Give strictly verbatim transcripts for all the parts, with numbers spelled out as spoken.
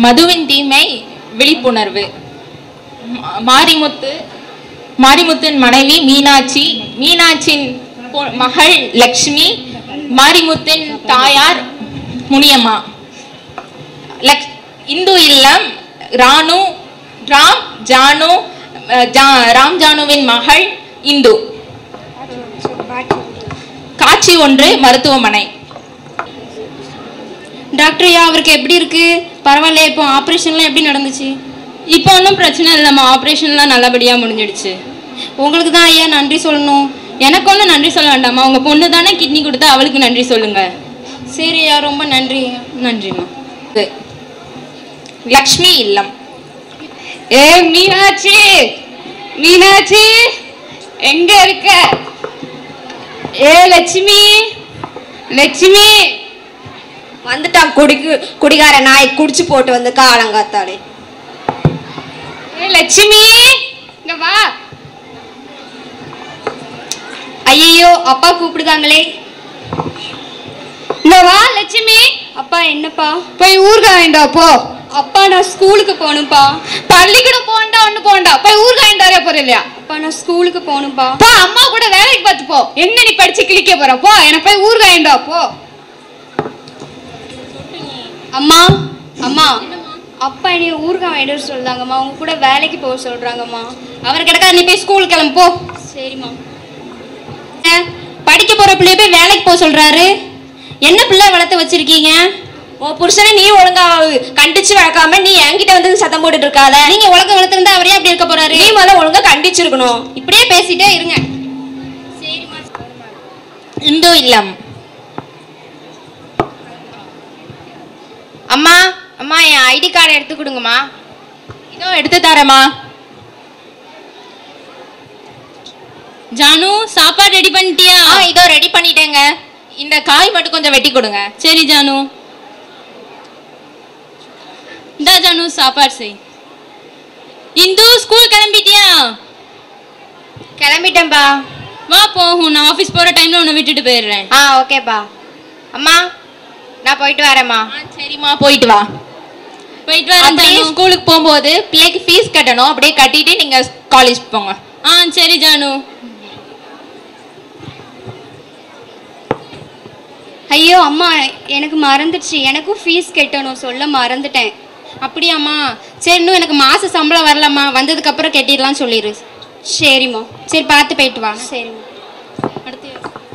மதுவின் தீமை விழிப்புணர்வு. மாரிமுத்து மாரிமுத்தின் மனைவி மீனாட்சி, மீனாட்சியின் மகள் லக்ஷ்மி, மாரிமுத்தின் தாயார் முனியம்மா. இந்து இல்லம் ராணு ராம் ஜானு ராம் ஜானுவின் மகள் இந்து. காட்சி ஒன்று மருத்துவமனை. டாக்டர் ஐயா, அவருக்கு எப்படி இருக்கு? பரவாயில்ல. இப்போ ஆப்ரேஷன்லாம் எப்படி நடந்துச்சு? இப்போ ஒன்றும் பிரச்சனை இல்லைம்மா, ஆப்ரேஷன்லாம் நல்லபடியாக முடிஞ்சிடுச்சு. உங்களுக்கு தான் ஐயா நன்றி சொல்லணும். எனக்கு ஒன்றும் நன்றி சொல்ல வேண்டாம்மா, உங்கள் பொண்ணு தானே கிட்னி கொடுத்தா அவளுக்கு நன்றி சொல்லுங்க. சரி ஐயா, ரொம்ப நன்றி. நன்றிம்மா. லக்ஷ்மி இல்லம். ஏ மீனாட்சி, மீனாட்சி எங்க இருக்க? ஏ லட்சுமி, லட்சுமி வந்துட்டான் குடிக்கு குடிகார நாய் குடிச்சு போட்டு வந்து காலங்காத்தாலே. ஏ லட்சுமி இங்க வா. ஐயோ, அப்பா கூப்பிடுதாங்களே. இங்க வா லட்சுமி. அப்பா என்னப்பா? போய் ஊர்காய் வாங்கிட்டு வா போ. அப்பா நான் ஸ்கூலுக்கு போகணும்ப்பா. பள்ளிக்கூடம் போண்டா ஒண்ணு போண்டா, போய் ஊர்காய் வாங்கிட்டு வர போற இல்லையா? அப்பா நான் ஸ்கூலுக்கு போகணும்ப்பா. போ, அம்மா கூட வேலைக்கு பார்த்து போ. என்ன நீ படிச்சு கிழிக்க போற? போ, எனக்கு போய் ஊர்காய் வாங்கிட்டு வா போ. அம்மா அம்மா அப்பா என்னைய ஊர்காய் வாங்கிட்டு சொல்றாங்கம்மா. அவங்க கூட வேலைக்கு போக சொல்றாங்கம்மா. அவர் கிடக்கா, நீ போய் ஸ்கூல் கிளம்பு போ. சரிம்மா. படிக்க போற பிள்ளைய போய் வேலைக்கு போக சொல்றாரு. என்ன பிள்ளை வளர்த்து வச்சிருக்கீங்க? உன் புருஷனை நீ ஒழுங்கா கண்டிச்சு வளர்க்காம நீ என்கிட்ட வந்து சத்தம் போட்டுட்டு இருக்காத. நீங்க ஒழுங்கா வளர்த்திருந்தா அவரே அப்படி இருக்க போறாரு. நீ முதல்ல ஒழுங்கா கண்டிச்சிருக்கணும். இப்படியே பேசிட்டே இருங்க. சரிம்மா. இந்து இல்லம். அம்மா அம்மா என் ஐடி கார்டை எடுத்து கொடுங்கம்மா. இதோ எடுத்து தரேம்மா. ஜானு, சாப்பாடு ரெடி பண்ணிட்டியா? ஆ, இதோ ரெடி பண்ணிட்டேங்க. இந்த காய் மட்டும் கொஞ்சம் வெட்டி கொடுங்க. சரி ஜானு. இந்தா ஜானு, சாப்பாடு செய். இந்து, ஸ்கூல் கிளம்பிட்டியா? கிளம்பிட்டேன்பா. வா போகும், நான் ஆஃபீஸ் போகிற டைமில் உன்னை விட்டுட்டு போயிடுறேன். ஆ ஓகேப்பா. அம்மா நான் போயிட்டு வரேம்மா. சரிம்மா, போயிட்டு வா. போயிட்டு வரேன் ஜானு. ஸ்கூலுக்கு போகும்போது பிள்ளைக்கு ஃபீஸ் கட்டணும், அப்படியே கட்டிட்டு நீங்க காலேஜ் போங்க. ஆ சரி ஜானு. ஐயோ அம்மா, எனக்கு மறந்துடுச்சு. எனக்கும் ஃபீஸ் கட்டணும், சொல்ல மறந்துட்டேன். அப்படியாம்மா? சரி, இன்னும் எனக்கு மாத சம்பளம் வரலம்மா, வந்ததுக்கப்புறம் கட்டிடலாம் சொல்லிடு. சரிம்மா. சரி, பார்த்து போயிட்டு வா. சரிம்மா. அடுத்து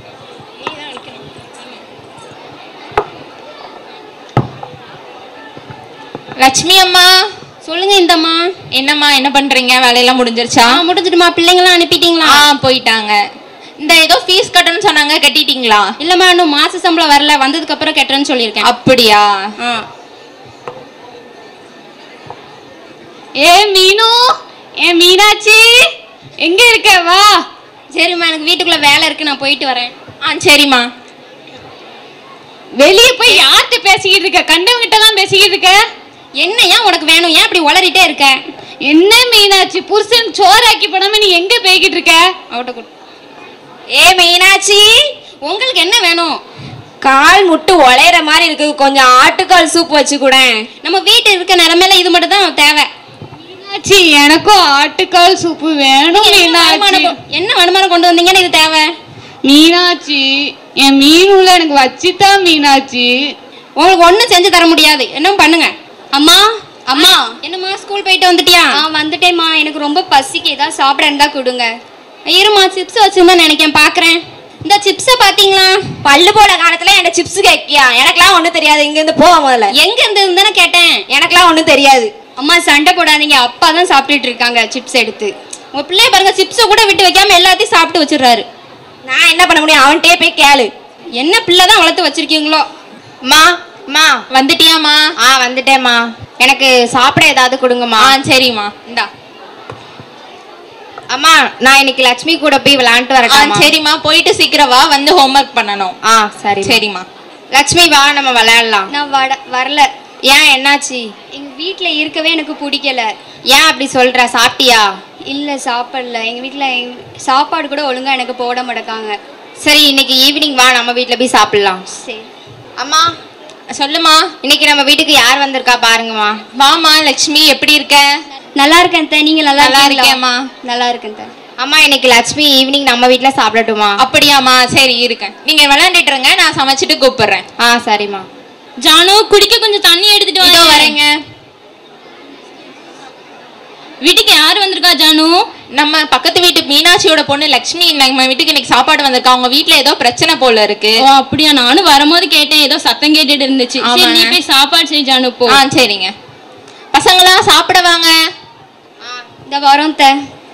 லட்சுமி அம்மா. சொல்லுங்க இந்தம்மா. என்னம்மா, என்ன பண்றீங்க? வேலையெல்லாம் முடிஞ்சிருச்சா? ஆ முடிஞ்சிடுமா. பிள்ளைங்களாம் அனுப்பிட்டீங்களா? ஆ போயிட்டாங்க. இந்த ஏதோ ஃபீஸ் கட்டணும்னு சொன்னாங்க, கட்டிட்டீங்களா? இல்லம்மா, இன்னும் மாச சம்பளம் வரல, வந்ததுக்கு அப்புறம் கட்டுறேன்னு சொல்லியிருக்கேன். அப்படியா? ஆ. ஏ மீனு, ஏ மீனாட்சி எங்க இருக்க? வா. சரிம்மா, எனக்கு வீட்டுக்குள்ள வேலை இருக்கு, நான் போயிட்டு வரேன். ஆ சரிம்மா. வெளியே போய் யார்கிட்ட பேசிக்கிட்டு இருக்க? கண்டவங்கிட்ட தான் பேசிக்கிட்டு இருக்க. என்ன ஏன் உனக்கு வேணும்? ஏன் அப்படி உளறிட்டே இருக்க? என்ன மீனாட்சி, புருஷன் சோறாக்கி போடாம நீ எங்க போய்கிட்டு இருக்க? அவட்ட கொடு. ஏ மீனாட்சி, உங்களுக்கு என்ன வேணும்? கால் முட்டு உளையிற மாதிரி இருக்கு, கொஞ்சம் ஆட்டுக்கால் சூப் வச்சு கூட. நம்ம வீட்டு இருக்க நிலைமையில இது மட்டும் தான் தேவை. மீனாட்சி, எனக்கும் ஆட்டுக்கால் சூப்பு வேணும். மீனாட்சி, என்ன வருமானம் கொண்டு வந்தீங்கன்னு இது தேவை. மீனாட்சி, என் மீன் உள்ள எனக்கு வச்சுட்டா. மீனாட்சி, உங்களுக்கு ஒன்றும் செஞ்சு தர முடியாது, என்ன பண்ணுங்க. அம்மா அம்மா என்னம்மா, ஸ்கூல் போயிட்டு வந்துட்டியா? ஆ வந்துட்டேம்மா. எனக்கு ரொம்ப பசிக்கு, ஏதாவது சாப்பிட இருந்தா கொடுங்க. இருமா, சிப்ஸ் வச்சிருந்தா நினைக்கேன், பாக்குறேன். இந்த சிப்ஸை பாத்தீங்களா? பல்லு போட காலத்துல என்ன சிப்ஸ் கேட்கியா? எனக்கெல்லாம் ஒண்ணும் தெரியாது. இங்க இருந்து போவ முதல்ல. எங்க இருந்து தானே கேட்டேன். எனக்கெல்லாம் ஒண்ணும் தெரியாது. அம்மா சண்டை போடாதீங்க, அப்பா தான் சாப்பிட்டுட்டு இருக்காங்க சிப்ஸ் எடுத்து. உங்க பிள்ளைய பாருங்க, சிப்ஸை கூட விட்டு வைக்காம எல்லாத்தையும் சாப்பிட்டு வச்சிடுறாரு. நான் என்ன பண்ண முடியும்? அவன்கிட்டயே போய் கேளு. என்ன பிள்ளை தான் வளர்த்து வச்சிருக்கீங்களோ. அம்மா அம்மா வந்துட்டியாம்மா? ஆ வந்துட்டேம்மா. எனக்கு சாப்பிட ஏதாவது கொடுங்கம்மா. ஆ சரிம்மா, இந்தா. அம்மா, நான் இன்னைக்கு லட்சுமி கூட போய் விளையாண்டு ஆ வரேன். சரிம்மா, போயிட்டு சீக்கிரம் வா, வந்து ஹோம்ஒர்க் பண்ணணும். ஆ சரி சரிம்மா. லட்சுமி வா, நம்ம விளையாடலாம். நான் வட வரல. ஏன், என்னாச்சு? எங்க வீட்டில் இருக்கவே எனக்கு பிடிக்கல. ஏன் அப்படி சொல்ற? சாப்பிட்டியா? இல்லை சாப்பிடல. எங்கள் வீட்டில் சாப்பாடு கூட ஒழுங்காக எனக்கு போட மாட்டேக்காங்க. சரி, இன்னைக்கு ஈவினிங் வா, நம்ம வீட்டில் போய் சாப்பிடலாம். சரி. அம்மா சொல்லுமா. இன்னைக்கு நம்ம வீட்டுக்கு யார் வந்திருக்கா பாருங்கம்மா. வாமா லட்சுமி, எப்படி இருக்க? நல்லா இருக்கேன் அத்தை. நீங்க நல்லா நல்லா இருக்கீங்களா? இருக்கேம்மா. நல்லா இருக்கேன் அத்தை. அம்மா இன்னைக்கு லட்சுமி ஈவினிங் நம்ம வீட்டில் சாப்பிடட்டுமா? அப்படியாம்மா, சரி இருக்கேன். நீங்க விளையாண்டுட்டு இருங்க, நான் சமைச்சிட்டு கூப்பிடுறேன். ஆ சரிம்மா. ஜானு குடிக்க கொஞ்சம் தண்ணி எடுத்துட்டு இதோ வா. வரேங்க. வீட்டுக்கு யார் வந்திருக்கா ஜானு? நம்ம பக்கத்து வீட்டு மீனாட்சியோட பொண்ணு லட்சுமி நம்ம வீட்டுக்கு இன்னைக்கு சாப்பாடு வந்திருக்கா. அவங்க வீட்ல ஏதோ பிரச்சனை போல இருக்கு. ஓ அப்படியா, நானும் வரும்போது கேட்டேன், ஏதோ சத்தம் கேட்டுட்டு இருந்துச்சு. சரி நீ போய் சாப்பாடு செய் ஜானு போ. ஆ சரிங்க. பசங்களா சாப்பிட வாங்க. இந்த வரோம் அத்தை.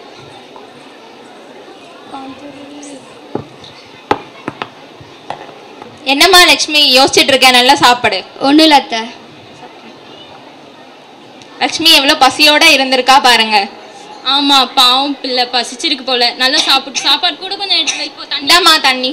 என்னம்மா லட்சுமி யோசிச்சுட்டு இருக்க? நல்லா சாப்பாடு. ஒன்றும் இல்லை அத்தை. லட்சுமி எவ்வளவு பசியோட இருந்திருக்கா பாருங்க. ஆமா பாவம் பிள்ளை, பசிச்சிருக்கு போல. நல்லா சாப்பிட்டு சாப்பாடு கூட கொஞ்சம் எடுத்து வை. இப்போ தண்ணி. இந்தாம்மா தண்ணி.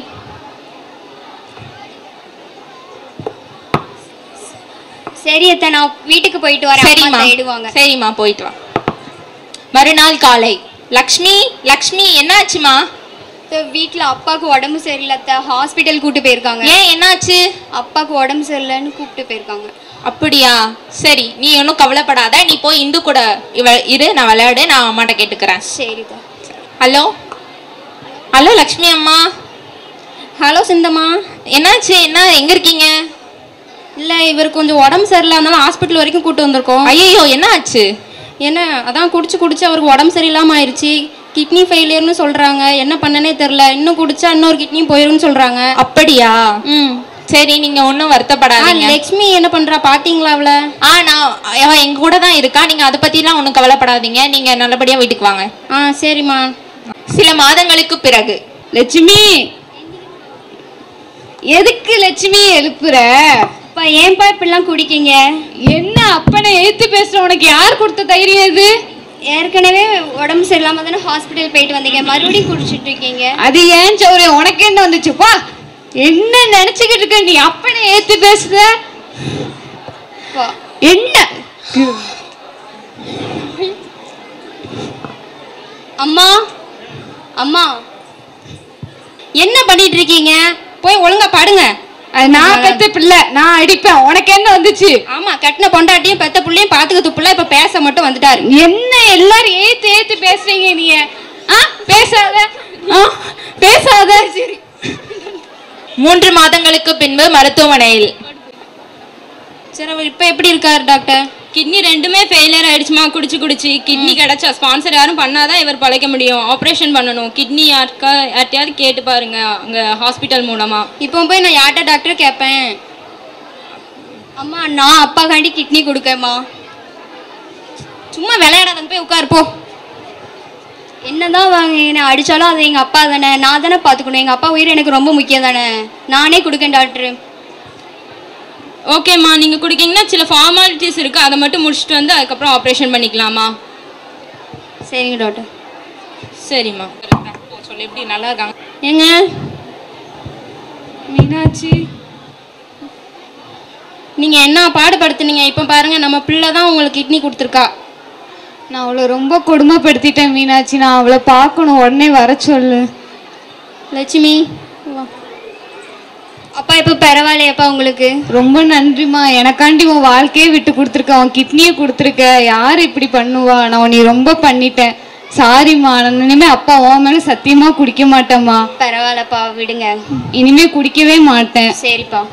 சரி அத்தை, நான் வீட்டுக்கு போயிட்டு வரேன். சரிம்மா அம்மா தேடுவாங்க. சரிம்மா, போயிட்டு வா. மறுநாள் காலை. லக்ஷ்மி லக்ஷ்மி என்னாச்சுமா? வீட்டில் அப்பாவுக்கு உடம்பு சரியில்லை அத்தை. ஹாஸ்பிட்டல் கூட்டு போயிருக்காங்க. ஏன் என்னாச்சு? அப்பாவுக்கு உடம்பு சரியில்லைன்னு கூப்பிட்டு போயிருக்காங்க. அப்படியா? சரி, நீ ஒன்றும் கவலைப்படாத. நீ போய் இந்து கூட இவ இரு, நான் விளையாடு. நான் அம்மாட்ட கேட்டுக்கிறேன். சரி தான். ஹலோ ஹலோ லக்ஷ்மி அம்மா. ஹலோ சிந்தம்மா. என்னாச்சு? என்ன, எங்க இருக்கீங்க? இல்லை இவர் கொஞ்சம் உடம்பு சரியில்லை, அதனால ஹாஸ்பிட்டல் வரைக்கும் கூப்பிட்டு வந்திருக்கோம். ஐயோ, என்ன ஆச்சு? என்ன அதான் குடிச்சு குடிச்சு அவருக்கு உடம்பு சரியில்லாமல் ஆயிடுச்சு. கிட்னி ஃபெயிலியர்னு சொல்கிறாங்க. என்ன பண்ணனே தெரில. இன்னும் குடிச்சா இன்னொரு கிட்னியும் போயிரும்னு சொல்கிறாங்க. அப்படியா? ம் சரி, நீங்க ஒன்றும் வருத்தப்படாதீங்க. லக்ஷ்மி என்ன பண்றா பாத்தீங்களா அவளை? ஆ நான் அவ எங்க கூட தான் இருக்கா. நீங்க அதை பத்திலாம் ஒன்றும் கவலைப்படாதீங்க. நீங்க நல்லபடியா வீட்டுக்கு வாங்க. ஆ சரிம்மா. சில மாதங்களுக்கு பிறகு. லட்சுமி, எதுக்கு லட்சுமி எழுப்புற? அப்பா ஏன்பா இப்படிலாம் குடிக்கீங்க? என்ன அப்பனை எழுத்து பேசுற? உனக்கு யார் கொடுத்த தைரியம் இது? ஏற்கனவே உடம்பு சரியில்லாம தானே ஹாஸ்பிட்டல் போயிட்டு வந்தீங்க, மறுபடியும் குடிச்சிட்டு இருக்கீங்க. அது ஏன் சௌரிய, உனக்கு என்ன வந்துச்சு? பா, என்ன நினைச்சுக்கிட்டு இருக்க நீ? அப்பனை ஏத்து பேசுற என்ன? அம்மா அம்மா என்ன பண்ணிட்டு இருக்கீங்க? போய் ஒழுங்கா பாடுங்க. அது நான் பெத்த பிள்ளை, நான் அடிப்பேன். உனக்கு என்ன வந்துச்சு? ஆமா, கட்டின பொண்டாட்டியும் பெத்த பிள்ளையும் பாத்துக்க துப்புல. இப்ப பேச மட்டும் வந்துட்டாரு. என்ன எல்லாரும் ஏத்து ஏத்து பேசுறீங்க நீ? ஆ பேசாத, பேசாத. சரி. மூன்று மாதங்களுக்கு பின்பு மருத்துவமனையில். சரி, இப்ப எப்படி இருக்காரு டாக்டர்? கிட்னி ரெண்டுமே ஃபெயிலியர் ஆயிடுச்சுமா, குடிச்சு குடிச்சு. கிட்னி கிடைச்சா ஸ்பான்சர் யாரும் பண்ணாதான் இவர் பழைக்க முடியும். ஆப்ரேஷன் பண்ணணும். கிட்னி யாருக்கா யார்ட்டையாவது கேட்டு பாருங்க அங்க ஹாஸ்பிட்டல் மூலமா. இப்போ போய் நான் யார்கிட்ட டாக்டர் கேட்பேன்? அம்மா நான் அப்பாக்காண்டி கிட்னி கொடுக்கேம்மா. சும்மா விளையாடாதங்க, போய் உட்காரு போ. என்னதான் வாங்க, என்ன அடிச்சாலும் அது எங்க அப்பா தானே, நான் தானே பாத்துக்கணும். எங்க அப்பா உயிர் எனக்கு ரொம்ப முக்கியம் தானே, நானே கொடுக்கேன் டாக்டர். ஓகேம்மா, நீங்க குடிக்கீங்கன்னா சில ஃபார்மாலிட்டிஸ் இருக்கு, அதை மட்டும் முடிச்சுட்டு வந்து அதுக்கப்புறம் ஆப்ரேஷன் பண்ணிக்கலாமா? சரிங்க டாக்டர். சரிம்மா. சொல்லி எப்படி நல்லா இருக்காங்க? ஏங்க மீனாட்சி, நீங்க என்ன பாடுபடுத்துனீங்க? இப்போ பாருங்க, நம்ம பிள்ளை தான் உங்களுக்கு கிட்னி கொடுத்துருக்கா. நான் அவளை ரொம்ப கொடுமைப்படுத்திட்டேன் மீனாட்சி. நான் அவளை பார்க்கணும், உடனே வர சொல்லு. லட்சுமி வா. அப்பா இப்போ பரவாயில்லையாப்பா உங்களுக்கு? ரொம்ப நன்றிம்மா. எனக்காண்டி உன் வாழ்க்கையே விட்டு கொடுத்துருக்க, உன் கிட்னியை கொடுத்துருக்க. யார் இப்படி பண்ணுவா? நான் உன்னை ரொம்ப பண்ணிட்டேன். சாரிம்மா. நான் இனிமே அப்பா உன் மேலே சத்தியமா குடிக்க மாட்டேம்மா. பரவாயில்லப்பா, விடுங்க. இனிமே குடிக்கவே மாட்டேன். சரிப்பா.